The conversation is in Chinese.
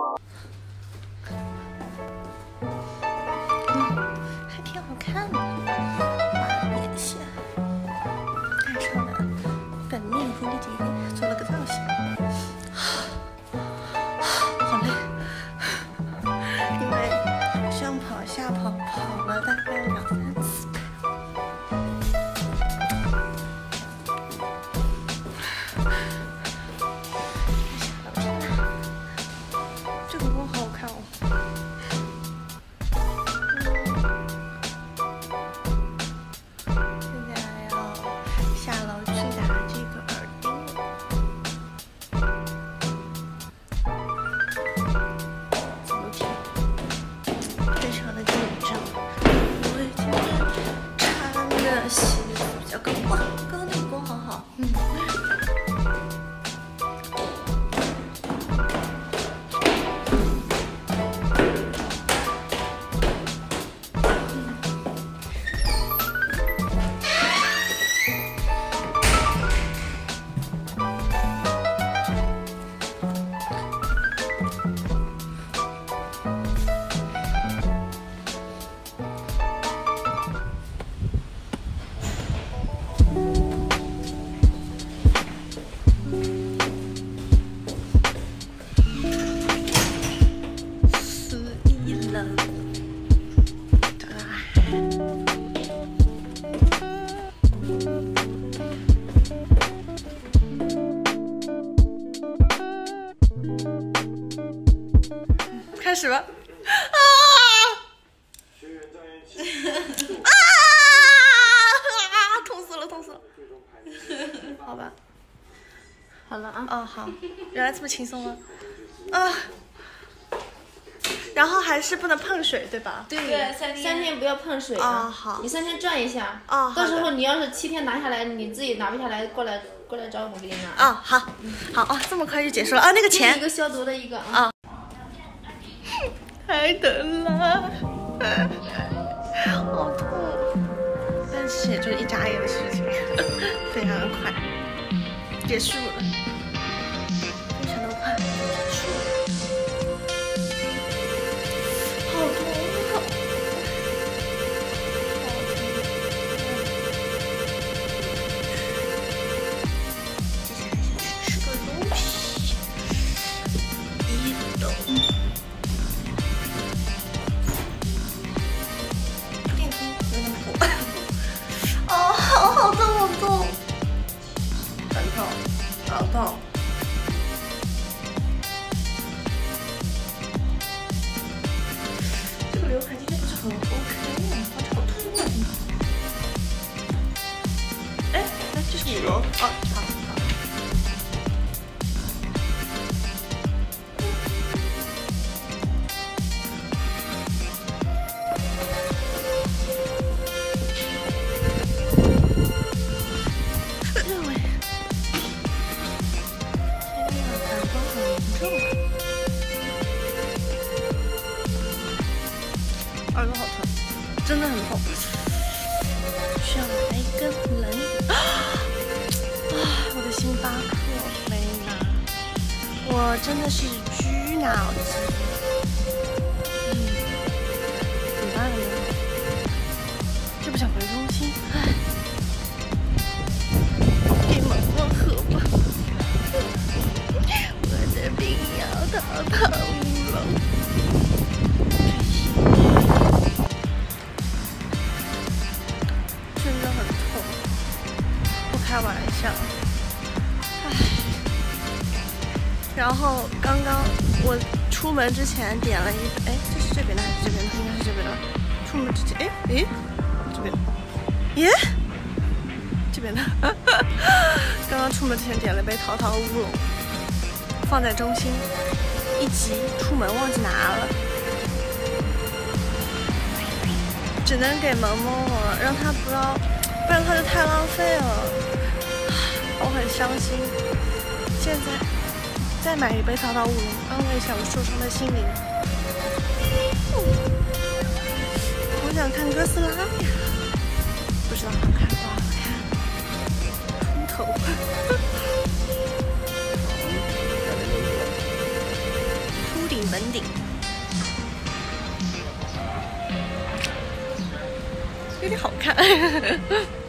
还挺好看的。画眼线，戴上了本命蝴蝶结，做了个造型。好累，因为上跑下跑跑了大概2、3次。 鞋比较高，哇，刚刚那个光好好，开始吧！痛死了，痛死了！好吧， 好了啊。 哦，好，原来这么轻松啊！啊，然后还是不能碰水，对吧？ 对，3天不要碰水啊。 好。 你3天转一下。 哦， 到时候你要是7天拿下来，你自己拿不下来，过来找我们给你拿。 哦，好，好哦，这么快就结束了啊？那个钱。 一个消毒的一个啊。 太疼了，好痛，但是也就一眨眼的事情，非常的快，结束了，非常的快，结束了，好痛啊！接下来想去吃个东西，移动。好痛，好痛，很痛，好痛。这个刘海今天不是很 OK 啊，好秃啊！哎，这是5楼哦，好。耳朵好疼，真的很痛，需要来一根冷饮。我的星巴克没拿，我真的是巨脑子。怎么办呢？就不想回中心，唉，给萌萌喝吧。我的病要逃乌龙。开玩笑，唉。然后刚刚我出门之前点了一杯，哎，这是这边的还是这边的？应该是这边的。出门之前，哎，这边，耶，这边的。刚刚出门之前点了杯桃桃乌龙，放在中心，一急出门忘记拿了，只能给萌萌了，让他不然他就太浪费了。我很伤心，现在再买一杯桃桃乌龙，安慰一下我受伤的心灵。好想看哥斯拉呀，不知道好看不好看。秃头。秃顶门顶，有点好看。